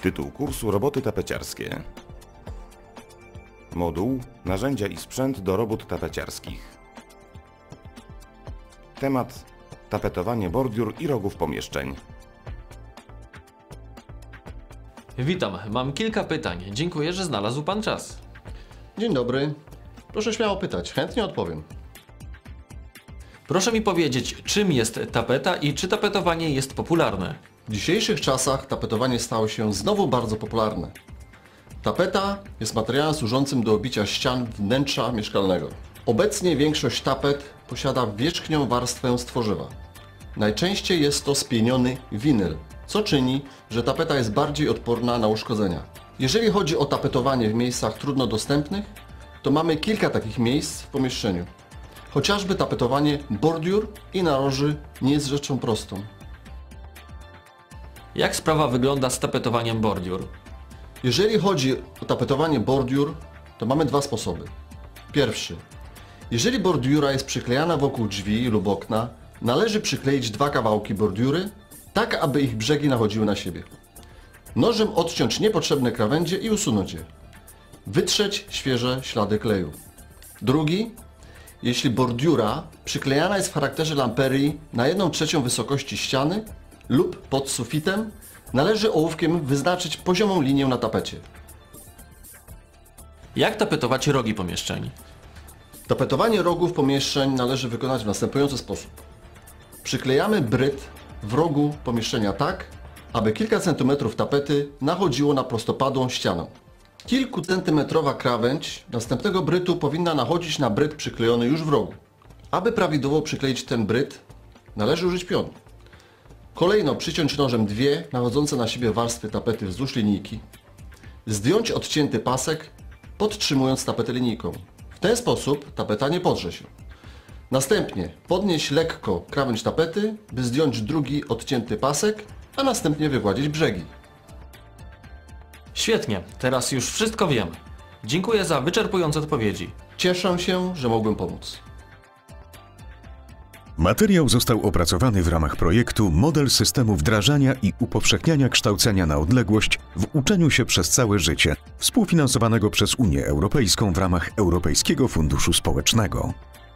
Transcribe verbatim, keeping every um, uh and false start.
Tytuł kursu: roboty tapeciarskie. Moduł: narzędzia i sprzęt do robót tapeciarskich. Temat: tapetowanie bordiur i rogów pomieszczeń. Witam, mam kilka pytań. Dziękuję, że znalazł Pan czas. Dzień dobry. Proszę śmiało pytać, chętnie odpowiem. Proszę mi powiedzieć, czym jest tapeta i czy tapetowanie jest popularne? W dzisiejszych czasach tapetowanie stało się znowu bardzo popularne. Tapeta jest materiałem służącym do obicia ścian wnętrza mieszkalnego. Obecnie większość tapet posiada wierzchnią warstwę z tworzywa. Najczęściej jest to spieniony winyl, co czyni, że tapeta jest bardziej odporna na uszkodzenia. Jeżeli chodzi o tapetowanie w miejscach trudno dostępnych, to mamy kilka takich miejsc w pomieszczeniu. Chociażby tapetowanie bordiur i naroży nie jest rzeczą prostą. Jak sprawa wygląda z tapetowaniem bordiur? Jeżeli chodzi o tapetowanie bordiur, to mamy dwa sposoby. Pierwszy. Jeżeli bordiura jest przyklejana wokół drzwi lub okna, należy przykleić dwa kawałki bordiury, tak aby ich brzegi nachodziły na siebie. Nożem odciąć niepotrzebne krawędzie i usunąć je. Wytrzeć świeże ślady kleju. Drugi. Jeśli bordiura przyklejana jest w charakterze lamperii na jedną trzecią wysokości ściany lub pod sufitem, należy ołówkiem wyznaczyć poziomą linię na tapecie. Jak tapetować rogi pomieszczeń? Tapetowanie rogów pomieszczeń należy wykonać w następujący sposób. Przyklejamy bryt w rogu pomieszczenia tak, aby kilka centymetrów tapety nachodziło na prostopadłą ścianę. Kilkucentymetrowa krawędź następnego brytu powinna nachodzić na bryt przyklejony już w rogu. Aby prawidłowo przykleić ten bryt, należy użyć pionu. Kolejno przyciąć nożem dwie nachodzące na siebie warstwy tapety wzdłuż linijki. Zdjąć odcięty pasek, podtrzymując tapetę linijką. W ten sposób tapeta nie podrze się. Następnie podnieść lekko krawędź tapety, by zdjąć drugi odcięty pasek, a następnie wygładzić brzegi. Świetnie, teraz już wszystko wiem. Dziękuję za wyczerpujące odpowiedzi. Cieszę się, że mogłem pomóc. Materiał został opracowany w ramach projektu Model systemu wdrażania i upowszechniania kształcenia na odległość w uczeniu się przez całe życie, współfinansowanego przez Unię Europejską w ramach Europejskiego Funduszu Społecznego.